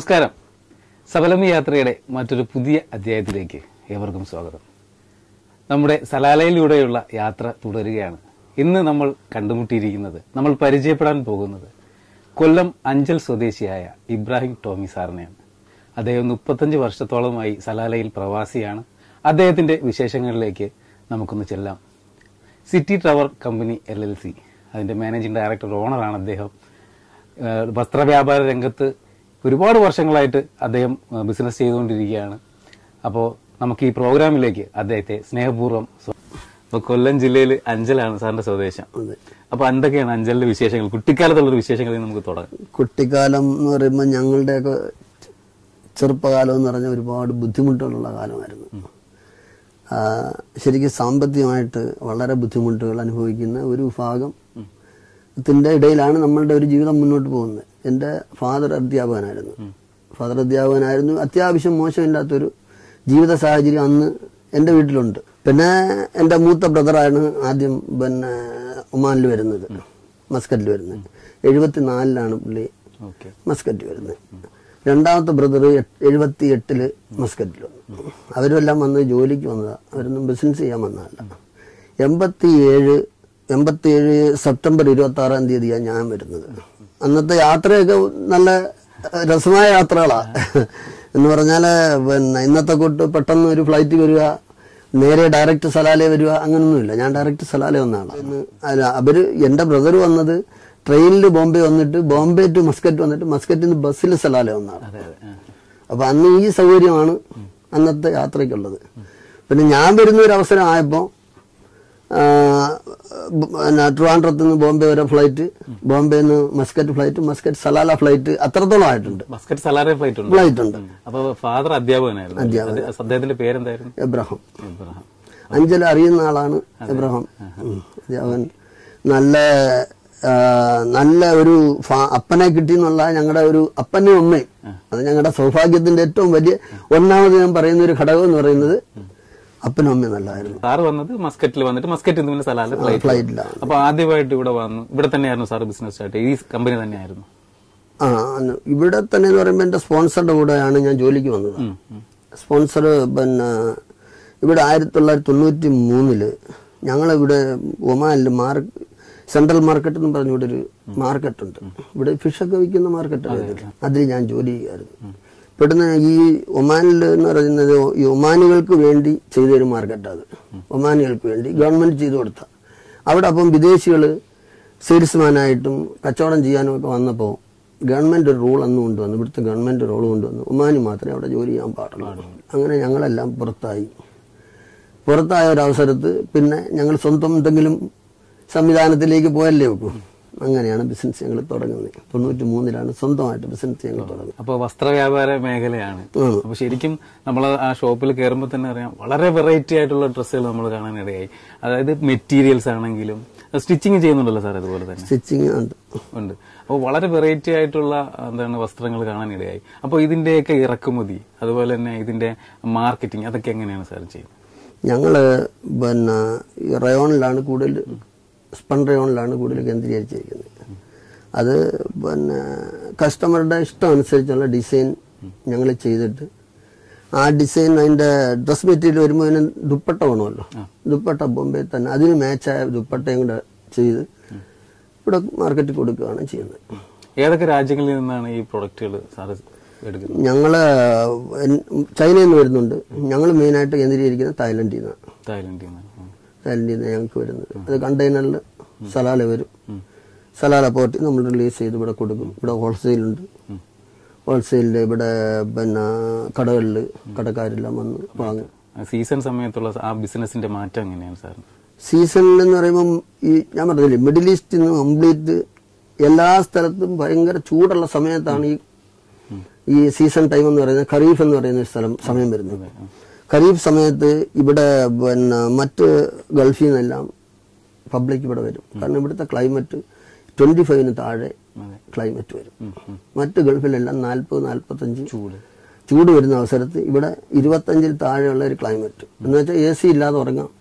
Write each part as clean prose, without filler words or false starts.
നമസ്കാരം. സഫലമീ യാത്രയുടെ മറ്റൊരു പുതിയ അധ്യായത്തിലേക്ക് ഏവർക്കും സ്വാഗതം. നമ്മുടെ സലാലയിലൂടെയുള്ള യാത്ര തുടരുകയാണ്. ഇന്ന് നമ്മൾ കണ്ടുമുട്ടിയിരിക്കുന്നത്, നമ്മൾ പരിചയപ്പെടാൻ പോകുന്നത് കൊല്ലം അഞ്ചൽ സ്വദേശിയായ ഇബ്രാഹിം ടോമി സാറിനെയാണ്. അദ്ദേഹം 35 വർഷത്തോളമായി സലാലയിൽ പ്രവാസിയാണ്. അദ്ദേഹത്തിന്റെ വിശേഷങ്ങളിലേക്ക് നമുക്കൊന്ന് ചെല്ലാം. സിറ്റി ടവർ കമ്പനി LLC അതിന്റെ മാനേജിംഗ് ഡയറക്ടർ, ഓണറാണ് അദ്ദേഹം. വസ്ത്രവ്യാപാര രംഗത്ത് ഒരുപാട് വർഷങ്ങളായിട്ട് അദ്ദേഹം ബിസിനസ് ചെയ്തുകൊണ്ടിരിക്കുകയാണ്. അപ്പോൾ നമുക്ക് ഈ പ്രോഗ്രാമിലേക്ക് അദ്ദേഹത്തെ സ്നേഹപൂർവ്വം. അപ്പോൾ കൊല്ലം ജില്ലയിൽ അഞ്ചലാണ് സാറിന്റെ സ്വദേശം. അപ്പൊ എന്തൊക്കെയാണ് അഞ്ചലിന്റെ വിശേഷങ്ങൾ, കുട്ടിക്കാലത്തുള്ള വിശേഷങ്ങളിൽ നമുക്ക് തുടങ്ങാം. കുട്ടിക്കാലം എന്ന് പറയുമ്പോൾ ഞങ്ങളുടെയൊക്കെ ചെറുപ്പകാലം എന്ന് പറഞ്ഞാൽ ഒരുപാട് ബുദ്ധിമുട്ടുകളുള്ള കാലമായിരുന്നു. ശരിക്കും സാമ്പത്തികമായിട്ട് വളരെ ബുദ്ധിമുട്ടുകൾ അനുഭവിക്കുന്ന ഒരു വിഭാഗത്തിന്റെ ഇടയിലാണ് നമ്മളുടെ ഒരു ജീവിതം മുന്നോട്ട് പോകുന്നത്. എൻ്റെ ഫാദർ അധ്യാപകനായിരുന്നു. അത്യാവശ്യം മോശമില്ലാത്തൊരു ജീവിത സാഹചര്യം അന്ന് എൻ്റെ വീട്ടിലുണ്ട്. പിന്നെ എൻ്റെ മൂത്ത ബ്രദറാണ് ആദ്യം ഒമാനിൽ വരുന്നത്, മസ്കറ്റിൽ വരുന്നത്. 74 പുള്ളി മസ്കറ്റ് വരുന്നത്. രണ്ടാമത്തെ ബ്രദർ 78 മസ്കറ്റിൽ വന്നു. അവരെല്ലാം വന്ന് ജോലിക്ക് വന്നതാണ്, അവരൊന്നും ബിസിനസ് ചെയ്യാൻ വന്നതല്ല. 87 സെപ്റ്റംബർ 26-ാം തീയതിയാണ് ഞാൻ വരുന്നത്. അന്നത്തെ യാത്രയൊക്കെ നല്ല രസമായ യാത്രകളാണ്. എന്ന് പറഞ്ഞാല് ഇന്നത്തെ കൂട്ട് പെട്ടെന്ന് ഒരു ഫ്ലൈറ്റ് വരിക, നേരെ ഡയറക്റ്റ് സലാലെ വരിക, അങ്ങനൊന്നുമില്ല. ഞാൻ ഡയറക്റ്റ് സലാലെ വന്നതാണ്. അവര് എന്റെ ബ്രദർ വന്നത് ട്രെയിനിൽ ബോംബെ വന്നിട്ട്, ബോംബെ ടു മസ്കറ്റ് വന്നിട്ട്, മസ്കറ്റിൽ നിന്ന് ബസ്സിൽ സലാലെ വന്നതാണ്. അപ്പൊ അന്ന് ഈ സൗകര്യമാണ് അന്നത്തെ യാത്രയ്ക്കുള്ളത്. പിന്നെ ഞാൻ വരുന്ന ഒരു അവസരം ആയപ്പോ ട്രിവാൻഡ്രത്ത് നിന്ന് ബോംബെ വരെ ഫ്ലൈറ്റ്, ബോംബെ നിന്ന് Muscat flight, Muscat Salalah flight, അത്രത്തോളം ആയിട്ടുണ്ട്. മസ്കറ്റ് സലാല ഫ്ലൈറ്റ് ഉണ്ട്. അപ്പോൾ ഫാദർ അധ്യാപകനായിരുന്നു. അദ്ദേഹത്തിന്റെ പേരെന്തായിരുന്നു? ഇബ്രാഹിം. അഞ്ചൽ അറിയുന്ന ആളാണ് ഇബ്രാഹിം. അധ്യാപകൻ. നല്ല ഒരു അപ്പനെ കിട്ടി എന്നുള്ള ഞങ്ങളുടെ ഒരു അപ്പനും അമ്മയും, അത് ഞങ്ങളുടെ സൗഭാഗ്യത്തിന്റെ ഏറ്റവും വലിയ ഒന്നാമത് ഞാൻ പറയുന്ന ഒരു ഘടകം എന്ന് പറയുന്നത് അപ്പനും അമ്മയും നല്ലതായിരുന്നു. സാറ് വന്നത് മസ്കറ്റിൽ വന്നിട്ട്, മസ്കറ്റിൽ നിന്ന് സലാല ഫ്ലൈറ്റിലാണ്. അപ്പൊ ആദ്യമായിട്ട് ഇവിടെ വന്നു. ഇവിടെ തന്നെയായിരുന്നു സാറ് ബിസിനസ് സ്റ്റാർട്ട്? ഈ കമ്പനി തന്നെയായിരുന്നു? ഇവിടെ തന്നെ എന്ന് പറയുമ്പോൾ എന്റെ സ്പോൺസറുടെ കൂടെയാണ് ഞാൻ ജോലിക്ക് വന്നത്. സ്പോൺസർ ഇവിടെ 1993 ഞങ്ങളിവിടെ ഒമാനിൽ സെൻട്രൽ മാർക്കറ്റ് എന്ന് പറഞ്ഞ ഇവിടെ ഒരു മാർക്കറ്റ് ഉണ്ട്. ഇവിടെ ഫിഷൊക്കെ വിൽക്കുന്ന മാർക്കറ്റ്. അതിൽ ഞാൻ ജോലി ചെയ്യായിരുന്നു. പെട്ടെന്ന് ഈ ഒമാനിൽ എന്ന് പറയുന്നത് ഈ ഒമാനികൾക്ക് വേണ്ടി ചെയ്തൊരു മാർക്കറ്റാണ്. അത് ഒമാനികൾക്ക് വേണ്ടി ഗവൺമെന്റ് ചെയ്തു കൊടുത്ത. അവിടെ അപ്പം വിദേശികൾ സെയിൽസ്മാനായിട്ടും കച്ചവടം ചെയ്യാനും ഒക്കെ വന്നപ്പോൾ ഗവൺമെന്റ് ഒരു റൂൾ അന്ന് കൊണ്ടുവന്നു. ഇവിടുത്തെ ഗവൺമെന്റ് റൂൾ കൊണ്ടുവന്നു, ഒമാനി മാത്രമേ അവിടെ ജോലി ചെയ്യാൻ പാടുള്ളൂ. അങ്ങനെ ഞങ്ങളെല്ലാം പുറത്തായ ഒരവസരത്ത് പിന്നെ ഞങ്ങൾ സ്വന്തം എന്തെങ്കിലും സംവിധാനത്തിലേക്ക് പോയല്ലേ വെക്കും. അങ്ങനെയാണ് ബിസിനസ് ഞങ്ങൾ തുടങ്ങുന്നത്. 93-ലാണ് സ്വന്തമായിട്ട് ബിസിനസ് ഞങ്ങൾ തുടങ്ങുന്നത്. അപ്പോൾ വസ്ത്രവ്യാപാര മേഖലയാണ്. അപ്പൊ ശരിക്കും നമ്മൾ ആ ഷോപ്പിൽ കയറുമ്പോൾ തന്നെ അറിയാം, വളരെ വെറൈറ്റി ആയിട്ടുള്ള ഡ്രസ്സുകൾ നമ്മൾ കാണാനിടയായി. അതായത് മെറ്റീരിയൽസ് ആണെങ്കിലും സ്റ്റിച്ചിങ് ചെയ്യുന്നുണ്ടല്ലോ സാർ? അതുപോലെ തന്നെ സ്റ്റിച്ചിങ് ഉണ്ട്. അപ്പോൾ വളരെ വെറൈറ്റി ആയിട്ടുള്ള വസ്ത്രങ്ങൾ കാണാനിടയായി. അപ്പോൾ ഇതിന്റെയൊക്കെ ഇറക്കുമതി, അതുപോലെ തന്നെ ഇതിന്റെ മാർക്കറ്റിംഗ്, അതൊക്കെ എങ്ങനെയാണ് സാർ ചെയ്യുന്നത്? ഞങ്ങള് റയോണിലാണ് കൂടുതൽ, സ്പൺ റയോണിലാണ് കൂടുതൽ കേന്ദ്രീകരിച്ചിരിക്കുന്നത്. അത് കസ്റ്റമറുടെ ഇഷ്ടം അനുസരിച്ചുള്ള ഡിസൈൻ ഞങ്ങൾ ചെയ്തിട്ട്, ആ ഡിസൈൻ അതിന്റെ ഡ്രസ് മെറ്റീരിയൽ വരുമ്പോൾ അതിന് ദുപ്പട്ട വേണമല്ലോ. ദുപ്പട്ട ബോംബെ തന്നെ അതിന് മാച്ചായ ദുപ്പട്ടയും കൂടെ ചെയ്ത് ഇവിടെ മാർക്കറ്റിൽ കൊടുക്കുകയാണ് ചെയ്യുന്നത്. ഏതൊക്കെ രാജ്യങ്ങളിൽ നിന്നാണ് ഈ പ്രൊഡക്റ്റുകൾ സാർ എടുക്കുന്നത്? ഞങ്ങള് ചൈനയിൽ നിന്ന് വരുന്നുണ്ട്. ഞങ്ങൾ മെയിനായിട്ട് കേന്ദ്രീകരിക്കുന്നത് തായ്ലൻഡിൽ നിന്നാണ്. ഞങ്ങൾക്ക് വരുന്നത് അത് കണ്ടെയ്നറിൽ സലാല വരും. സലാല പോർട്ടിൽ നമ്മൾ റിലീസ് ചെയ്ത് ഇവിടെ കൊടുക്കും. ഇവിടെ ഹോൾസെയിലുണ്ട്. ഹോൾസെയിലിൽ ഇവിടെ കടകളിൽ കടക്കാരെല്ലാം വന്ന് വാങ്ങും. സീസൺ സമയത്തുള്ള ആ ബിസിനസിന്റെ മാറ്റം എങ്ങനെയാണ് സാർ? സീസണിൽ എന്ന് പറയുമ്പം ഈ ഞാൻ പറഞ്ഞില്ലേ, മിഡിൽ ഈസ്റ്റിൽ നിന്ന് കംപ്ലീറ്റ് എല്ലാ സ്ഥലത്തും ഭയങ്കര ചൂടുള്ള സമയത്താണ് ഈ സീസൺ ടൈം എന്ന് പറയുന്നത്. ഖരീഫ് എന്ന് പറയുന്ന സമയം വരുന്നത്. ഖരീഫ് സമയത്ത് ഇവിടെ മറ്റ് ഗൾഫിൽ നിന്നെല്ലാം പബ്ലിക് ഇവിടെ വരും. കാരണം ഇവിടുത്തെ ക്ലൈമറ്റ് 25-ന് താഴെ ക്ലൈമറ്റ് വരും. മറ്റ് ഗൾഫിലെല്ലാം 40-45 ചൂട് വരുന്ന അവസരത്ത് ഇവിടെ 25-ൽ താഴെയുള്ള ഒരു ക്ലൈമറ്റ് എന്ന് വെച്ചാൽ AC ഇല്ലാതെ ഉറങ്ങാം.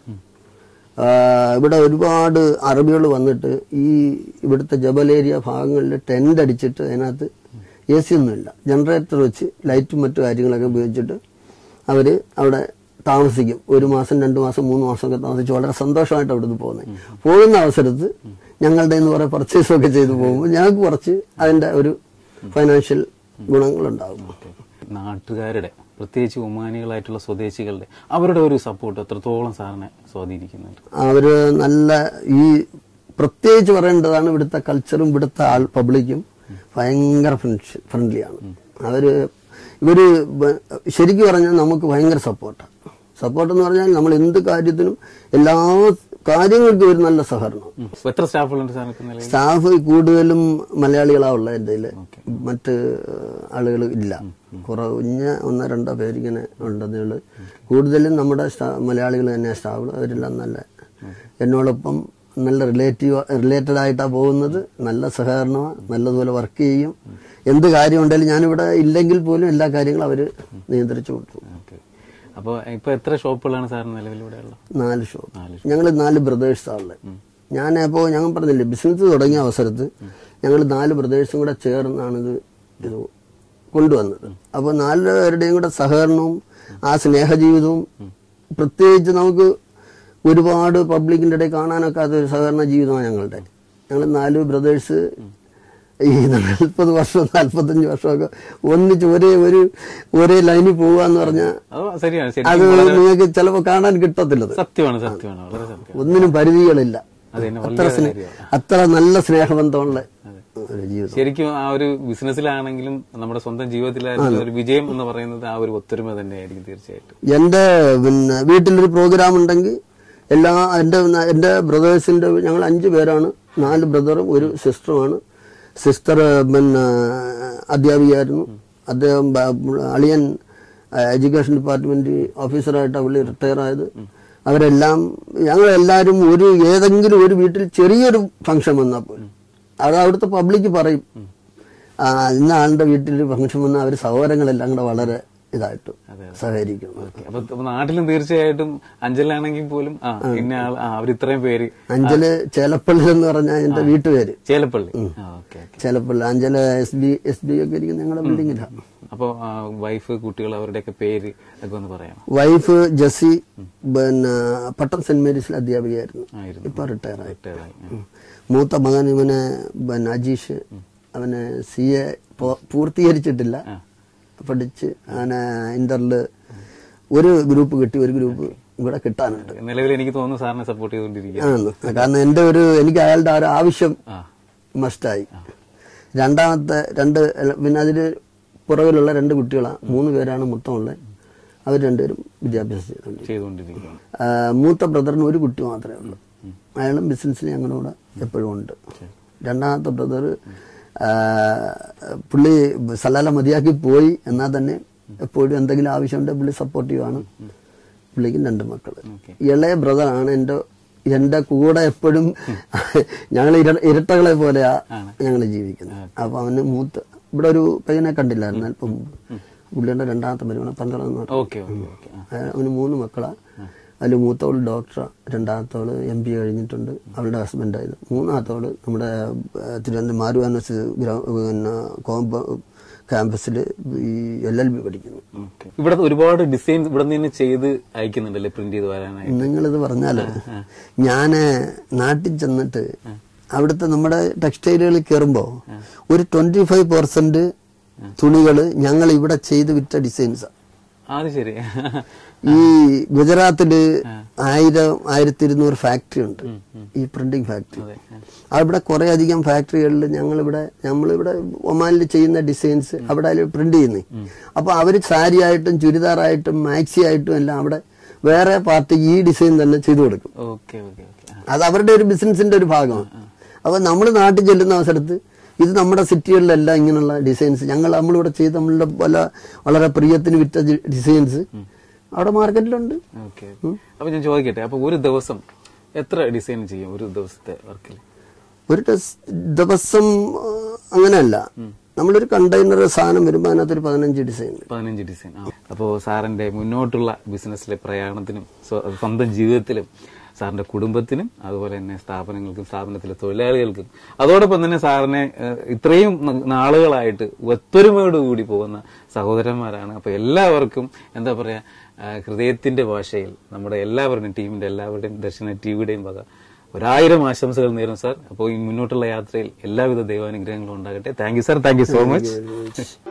ഇവിടെ ഒരുപാട് അറബികൾ വന്നിട്ട് ഈ ഇവിടുത്തെ ജബൽ ഏരിയ ഭാഗങ്ങളിൽ ടെന്റ് അടിച്ചിട്ട് അതിനകത്ത് AC ഒന്നുമില്ല. ജനറേറ്റർ വെച്ച് ലൈറ്റും മറ്റു കാര്യങ്ങളൊക്കെ ഉപയോഗിച്ചിട്ട് അവർ അവിടെ താമസിക്കും. 1 മാസം 2 മാസം 3 മാസമൊക്കെ താമസിച്ച് വളരെ സന്തോഷമായിട്ട് അവിടുന്ന് പോകുന്ന അവസരത്ത് ഞങ്ങളുടെ എന്ന് പറയുന്ന പർച്ചേസൊക്കെ ചെയ്തു പോകുമ്പോൾ ഞങ്ങൾക്ക് കുറച്ച് അതിന്റെ ഒരു ഫൈനാൻഷ്യൽ ഗുണങ്ങളുണ്ടാകും. നാട്ടുകാരുടെ പ്രത്യേകിച്ച് ഒമാനികളായിട്ടുള്ള സ്വദേശികളുടെ അവരുടെ ഒരു സപ്പോർട്ട് എത്രത്തോളം സാറിനെ സ്വാധീനിക്കുന്നുണ്ട്? അവര് നല്ല ഈ പ്രത്യേകിച്ച് പറയേണ്ടതാണ് ഇവിടുത്തെ കൾച്ചറും ഇവിടുത്തെ പബ്ലിക്കും ഭയങ്കര ഫ്രണ്ട്ലിയാണ്. ഇവര് ശരിക്കും പറഞ്ഞാൽ നമുക്ക് ഭയങ്കര സപ്പോർട്ടാണ്. സപ്പോർട്ട് എന്ന് പറഞ്ഞാൽ നമ്മൾ എന്ത് കാര്യത്തിനും എല്ലാ കാര്യങ്ങൾക്കും ഒരു നല്ല സഹകരണം. എത്ര സ്റ്റാഫുകളുണ്ട്? സ്റ്റാഫ് കൂടുതലും മലയാളികളാ ഉള്ള എൻ്റെ മറ്റ് ആളുകൾ ഇല്ല. കുറഞ്ഞ 1-2 പേരിങ്ങനെ ഉണ്ടെന്നുള്ളു. കൂടുതലും നമ്മുടെ മലയാളികൾ തന്നെ സ്റ്റാഫുകൾ. അവരെല്ലാം നല്ല എന്നോടൊപ്പം നല്ല റിലേറ്റഡ് ആയിട്ടാണ് പോകുന്നത്. നല്ല സഹകരണമാണ്. നല്ലതുപോലെ വർക്ക് ചെയ്യും. എന്ത് കാര്യം ഉണ്ടെങ്കിലും ഞാനിവിടെ ഇല്ലെങ്കിൽ പോലും എല്ലാ കാര്യങ്ങളും അവർ നിയന്ത്രിച്ചു കൊടുത്തു. അപ്പോൾ ഇപ്പൊ എത്ര ഷോപ്പുകളാണ് സാർ നിലവിലൂടെ ഉള്ളത്? 4 ഷോപ്പ്. ഞങ്ങൾ 4 ബ്രദേഴ്സാണുള്ളത്. ഞാനപ്പോൾ ഞങ്ങൾ പറഞ്ഞില്ലേ ബിസിനസ് തുടങ്ങിയ അവസരത്ത് ഞങ്ങൾ 4 ബ്രദേഴ്സും കൂടെ ചേർന്നാണ് ഇത് കൊണ്ടുവന്നത്. അപ്പോൾ 4 പേരുടെയും കൂടെ സഹകരണവും ആ സ്നേഹജീവിതവും പ്രത്യേകിച്ച് നമുക്ക് ഒരുപാട് പബ്ലിക്കിന്റെ ഇടയിൽ കാണാനൊക്കാത്ത ഒരു സഹകരണ ജീവിതമാണ് ഞങ്ങളുടെ. ഞങ്ങൾ 4 ബ്രദേഴ്സ് ഈ 40 വർഷം 45 വർഷമൊക്കെ ഒന്നിച്ച് ഒരേ ലൈനിൽ പോവാന്ന് പറഞ്ഞാൽ അത് നിങ്ങൾക്ക് ചിലപ്പോ കാണാൻ കിട്ടത്തില്ലത്. ഒന്നിനും പരിധികളില്ല. അത്ര നല്ല സ്നേഹബന്ധമുള്ള ഒരു ജീവിതം. ശരിക്കും ആ ഒരു ബിസിനസ്സിലാണെങ്കിലും നമ്മുടെ സ്വന്തം ജീവിതത്തിലാണെങ്കിലും ഒരു വിജയം എന്ന് പറയുന്നത് ആ ഒരു ഒത്തൊരുമ തന്നെയായിരിക്കും തീർച്ചയായിട്ടും. എന്റെ വീട്ടിലൊരു പ്രോഗ്രാം ഉണ്ടെങ്കിൽ എന്റെ ബ്രദേഴ്സിന്റെ ഞങ്ങൾ 5 പേരാണ്. 4 ബ്രദറും 1 സിസ്റ്ററുമാണ്. സിസ്റ്റർ അധ്യാപികയായിരുന്നു. അദ്ദേഹം അളിയൻ എഡ്യൂക്കേഷൻ ഡിപ്പാർട്ട്മെന്റ് ഓഫീസറായിട്ടാണ് പുള്ളി റിട്ടയർ ആയത്. അവരെല്ലാം ഞങ്ങളെല്ലാവരും ഏതെങ്കിലും ഒരു വീട്ടിൽ ചെറിയൊരു ഫംഗ്ഷൻ വന്നാൽ പോലും അത് അവിടുത്തെ പബ്ലിക്ക് പറയും ഇന്ന ആളുടെ വീട്ടിൽ ഫംഗ്ഷൻ വന്നാൽ അവർ സഹോദരങ്ങളെല്ലാം കൂടെ വളരെ ഇതായിട്ട് സഹകരിക്കും. അപ്പൊ നാട്ടിലും തീർച്ചയായിട്ടും അഞ്ചലാണെങ്കിൽ പോലും പിന്നെ അവർ ഇത്രയും പേര്. അഞ്ചല് ചേലപ്പള്ളി എന്ന് പറഞ്ഞാൽ എന്റെ വീട്ടുപേര്. ചേലപ്പള്ളി. അഞ്ചല് SB ഒക്കെ ഇരിക്കുന്ന ഞങ്ങളുടെ ബിൽഡിങ്ങിലാണ്. അപ്പൊ വൈഫ് കുട്ടികൾ അവരുടെയൊക്കെ പേര് ഒക്കെ ഒന്ന് പറയാം. വൈഫ് ജസി പട്ടം സെന്റ് മേരീസിൽ അധ്യാപികയായിരുന്നു. ഇപ്പൊ റിട്ടയർ ആയി. മൂത്ത മകൻ ഇവന് അജീഷ്. അവന് CA പൂർത്തീകരിച്ചിട്ടില്ല. പഠിച്ച് അങ്ങനെ ഇന്ററില് ഒരു ഗ്രൂപ്പ് കിട്ടി. ഒരു ഗ്രൂപ്പ് ഇവിടെ കിട്ടാനുണ്ട്. നിലവിൽ എനിക്ക് തോന്നുന്നു സാറിനെ സപ്പോർട്ട് ചെയ്തുകൊണ്ടിരിക്കുകയാണ്. കാരണം എനിക്ക് അയാളുടെ ഒരു ആവശ്യം മസ്റ്റായി. രണ്ടാമത്തെ പിന്നെ അതില് പുറകിലുള്ള 2 കുട്ടികളാണ്. 3 പേരാണ് മൊത്തമുള്ളത്. അവർ 2 പേരും വിദ്യാഭ്യാസം ചെയ്തുകൊണ്ടിരിക്കുകയാണ്. മൂത്ത ബ്രദറിന് 1 കുട്ടി മാത്രമേ ഉള്ളൂ. അയാളും ബിസിനസ്സിൽ ഞങ്ങളുടെ കൂടെ എപ്പോഴും ഉണ്ട്. രണ്ടാമത്തെ ബ്രദർ പുള്ളി സലാല മതിയാക്കി പോയി. എന്നാൽ തന്നെ എപ്പോഴും എന്തെങ്കിലും ആവശ്യമുണ്ടെങ്കിൽ പുള്ളി സപ്പോർട്ടീവാണ്. പുള്ളിക്കും 2 മക്കള്. ഇളയ ബ്രദറാണ് എന്റെ കൂടെ എപ്പോഴും. ഞങ്ങൾ ഇരട്ടകളെ പോലെയാ ഞങ്ങൾ ജീവിക്കുന്നത്. അപ്പൊ അവന് ഇവിടെ ഒരു പയ്യനെ കണ്ടില്ലായിരുന്നു അല്പം. പുള്ളിയുടെ രണ്ടാമത്തെ മരുമകൻ 12. അവന് 3 മക്കളാ. അതിൽ മൂത്തവള് ഡോക്ടറാ. രണ്ടാമത്തവള് MBA കഴിഞ്ഞിട്ടുണ്ട്. അവളുടെ ഹസ്ബൻഡായത്. മൂന്നാമത്തവള് നമ്മുടെ തിരുവനന്തപുരം മാരുവാനസ് ക്യാമ്പസിൽ ഈ LLB പഠിക്കുന്നു. ഇവിടെ ഒരുപാട് ഡിസൈൻ ഇവിടെ നിന്ന് ചെയ്ത് അയക്കുന്നുണ്ടല്ലേ, പ്രിന്റ് ചെയ്ത് വരാനായി. നിങ്ങളിത് പറഞ്ഞാല് ഞാന് നാട്ടിൽ ചെന്നിട്ട് അവിടുത്തെ നമ്മുടെ ടെക്സ്റ്റൈലുകളിൽ കയറുമ്പോ ഒരു 25% തുണികള് ഞങ്ങൾ ഇവിടെ ചെയ്ത് വിറ്റ ഡിസൈൻസാ. ശരി. ഈ ഗുജറാത്തില് 1000-1200 ഫാക്ടറി ഉണ്ട്, ഈ പ്രിന്റിംഗ് ഫാക്ടറി. അവിടെ കുറെ അധികം ഫാക്ടറികളിൽ നമ്മളിവിടെ ഒമാനിൽ ചെയ്യുന്ന ഡിസൈൻസ് അവിടെ പ്രിന്റ് ചെയ്യുന്നേ. അപ്പൊ അവര് സാരി ആയിട്ടും ചുരിദാറായിട്ടും മാക്സി ആയിട്ടും എല്ലാം അവിടെ വേറെ പാർട്ടിക്ക് ഈ ഡിസൈൻ തന്നെ ചെയ്തു കൊടുക്കും. അത് അവരുടെ ഒരു ബിസിനസിന്റെ ഒരു ഭാഗമാണ്. അപ്പൊ നമ്മൾ നാട്ടിൽ ചെല്ലുന്ന അവസരത്ത് ഇത് നമ്മുടെ സിറ്റികളിലെല്ലാം ഇങ്ങനെയുള്ള ഡിസൈൻസ് നമ്മളിവിടെ ചെയ്ത് നമ്മളുടെ വളരെ പ്രിയത്തിന് വിറ്റ ഡിസൈൻസ് അവിടെ മാർക്കറ്റിലുണ്ട്. അപ്പൊ ഞാൻ ചോദിക്കട്ടെ, അപ്പൊ ഒരു ദിവസം എത്ര ഡിസൈൻ ചെയ്യും ഒരു ദിവസത്തെ വർക്കിൽ? ഒരു ദിവസം അങ്ങനെയല്ല, നമ്മളൊരു കണ്ടെയ്നർ സാധനം വരുമ്പോൾ അതിനകത്തൊരു 15 ഡിസൈൻ. അപ്പോ സാറിന്റെ മുന്നോട്ടുള്ള ബിസിനസ്സിലെ പ്രയാണത്തിനും സ്വന്തം ജീവിതത്തിലും സാറിന്റെ കുടുംബത്തിനും അതുപോലെ തന്നെ സ്ഥാപനങ്ങൾക്കും സ്ഥാപനത്തിലെ തൊഴിലാളികൾക്കും അതോടൊപ്പം തന്നെ സാറിനെ ഇത്രയും നാളുകളായിട്ട് ഒത്തൊരുമയോടുകൂടി പോകുന്ന സഹോദരന്മാരാണ്. അപ്പൊ എല്ലാവർക്കും എന്താ പറയാ ഹൃദയത്തിന്റെ ഭാഷയിൽ നമ്മുടെ എല്ലാവരുടെയും ടീമിന്റെ എല്ലാവരുടെയും ദർശന ടിവിയുടെയും വക 1000 ആശംസകൾ നേരും സാർ. അപ്പോൾ ഈ മുന്നോട്ടുള്ള യാത്രയിൽ എല്ലാവിധ ദൈവാനുഗ്രഹങ്ങളും ഉണ്ടാകട്ടെ. Thank you sir. Thank you so much.